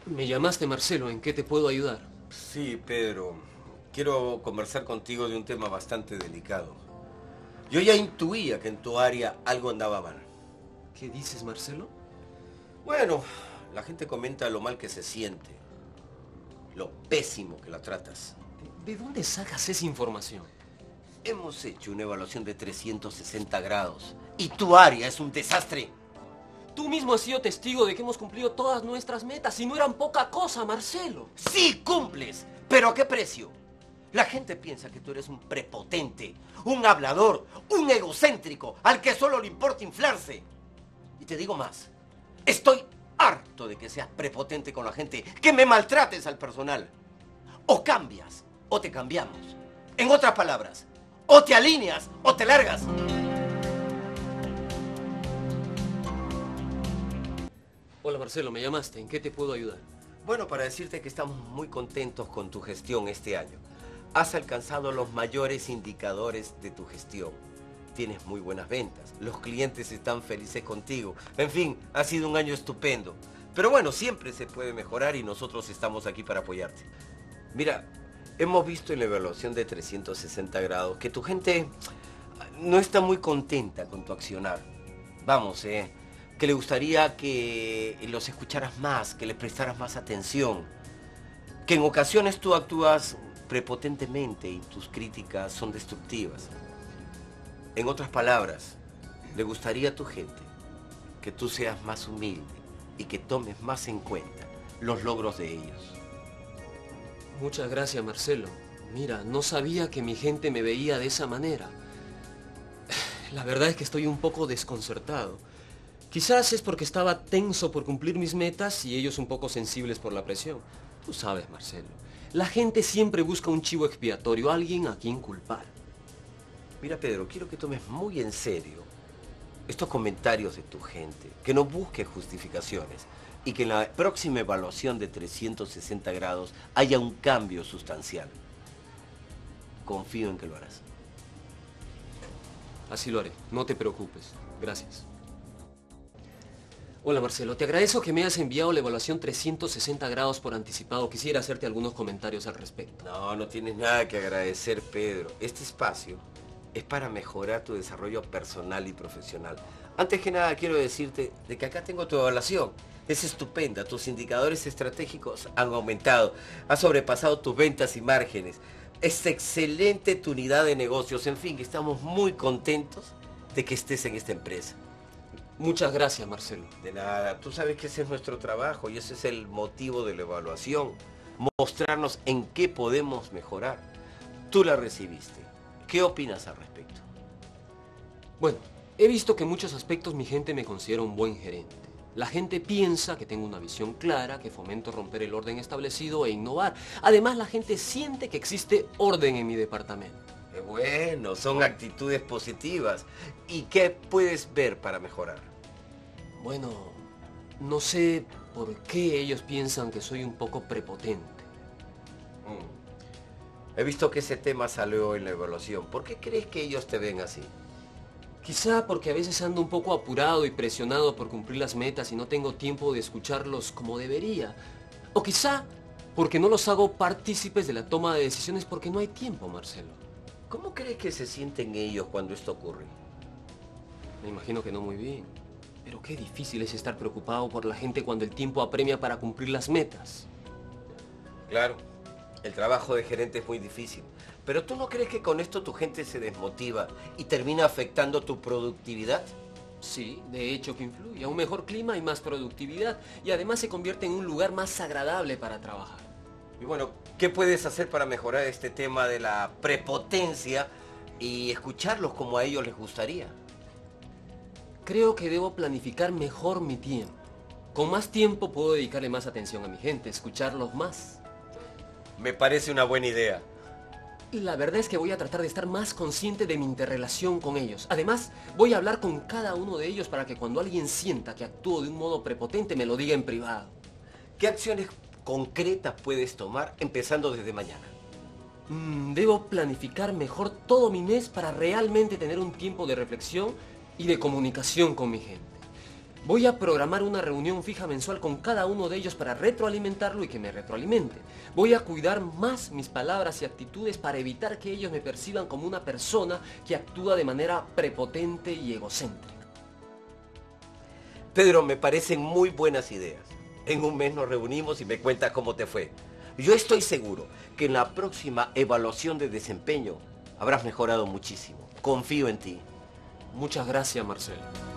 Me llamaste, Marcelo, ¿en qué te puedo ayudar? Sí, Pedro. Quiero conversar contigo de un tema bastante delicado. Yo ya intuía que en tu área algo andaba mal. ¿Qué dices, Marcelo? Bueno, la gente comenta lo mal que se siente, lo pésimo que la tratas. ¿De dónde sacas esa información? Hemos hecho una evaluación de 360 grados y tu área es un desastre. Tú mismo has sido testigo de que hemos cumplido todas nuestras metas y no eran poca cosa, Marcelo. Sí cumples, pero ¿a qué precio? La gente piensa que tú eres un prepotente, un hablador, un egocéntrico, al que solo le importa inflarse. Y te digo más, estoy harto de que seas prepotente con la gente, que me maltrates al personal. O cambias, o te cambiamos. En otras palabras, o te alineas, o te largas. Hola, Marcelo, me llamaste. ¿En qué te puedo ayudar? Bueno, para decirte que estamos muy contentos con tu gestión este año. Has alcanzado los mayores indicadores de tu gestión. Tienes muy buenas ventas, los clientes están felices contigo. En fin, ha sido un año estupendo. Pero bueno, siempre se puede mejorar y nosotros estamos aquí para apoyarte. Mira, hemos visto en la evaluación de 360 grados que tu gente no está muy contenta con tu accionar. Vamos, que le gustaría que los escucharas más, que le prestaras más atención. Que en ocasiones tú actúas prepotentemente y tus críticas son destructivas. En otras palabras, le gustaría a tu gente que tú seas más humilde y que tomes más en cuenta los logros de ellos. Muchas gracias, Marcelo. Mira, no sabía que mi gente me veía de esa manera. La verdad es que estoy un poco desconcertado. Quizás es porque estaba tenso por cumplir mis metas y ellos un poco sensibles por la presión. Tú sabes, Marcelo, la gente siempre busca un chivo expiatorio, alguien a quien culpar. Mira, Pedro, quiero que tomes muy en serio estos comentarios de tu gente, que no busques justificaciones y que en la próxima evaluación de 360 grados haya un cambio sustancial. Confío en que lo harás. Así lo haré, no te preocupes. Gracias. Hola, Marcelo, te agradezco que me hayas enviado la evaluación 360 grados por anticipado. Quisiera hacerte algunos comentarios al respecto. No, no tienes nada que agradecer, Pedro. Este espacio es para mejorar tu desarrollo personal y profesional. Antes que nada, quiero decirte de que acá tengo tu evaluación. Es estupenda, tus indicadores estratégicos han aumentado, has sobrepasado tus ventas y márgenes. Es excelente tu unidad de negocios. En fin, estamos muy contentos de que estés en esta empresa. Muchas gracias, Marcelo. De nada, tú sabes que ese es nuestro trabajo y ese es el motivo de la evaluación. Mostrarnos en qué podemos mejorar. Tú la recibiste. ¿Qué opinas al respecto? Bueno, he visto que en muchos aspectos mi gente me considera un buen gerente. La gente piensa que tengo una visión clara, que fomento romper el orden establecido e innovar. Además, la gente siente que existe orden en mi departamento. Qué bueno, son actitudes positivas. ¿Y qué puedes ver para mejorar? Bueno, no sé por qué ellos piensan que soy un poco prepotente. He visto que ese tema salió en la evaluación. ¿Por qué crees que ellos te ven así? Quizá porque a veces ando un poco apurado y presionado por cumplir las metas y no tengo tiempo de escucharlos como debería. O quizá porque no los hago partícipes de la toma de decisiones porque no hay tiempo, Marcelo. ¿Cómo crees que se sienten ellos cuando esto ocurre? Me imagino que no muy bien. Pero qué difícil es estar preocupado por la gente cuando el tiempo apremia para cumplir las metas. Claro, el trabajo de gerente es muy difícil. Pero ¿tú no crees que con esto tu gente se desmotiva y termina afectando tu productividad? Sí, de hecho que influye a un mejor clima y más productividad. Y además se convierte en un lugar más agradable para trabajar. Y bueno, ¿qué puedes hacer para mejorar este tema de la prepotencia y escucharlos como a ellos les gustaría? Creo que debo planificar mejor mi tiempo. Con más tiempo puedo dedicarle más atención a mi gente, escucharlos más. Me parece una buena idea. Y la verdad es que voy a tratar de estar más consciente de mi interrelación con ellos. Además, voy a hablar con cada uno de ellos para que cuando alguien sienta que actúo de un modo prepotente me lo diga en privado. ¿Qué acciones concretas puedes tomar empezando desde mañana? Debo planificar mejor todo mi mes para realmente tener un tiempo de reflexión y de comunicación con mi gente. Voy a programar una reunión fija mensual con cada uno de ellos para retroalimentarlo y que me retroalimente. Voy a cuidar más mis palabras y actitudes para evitar que ellos me perciban como una persona que actúa de manera prepotente y egocéntrica. Pedro, me parecen muy buenas ideas. En un mes nos reunimos y me cuentas cómo te fue. Yo estoy seguro que en la próxima evaluación de desempeño habrás mejorado muchísimo. Confío en ti. Muchas gracias, Marcelo.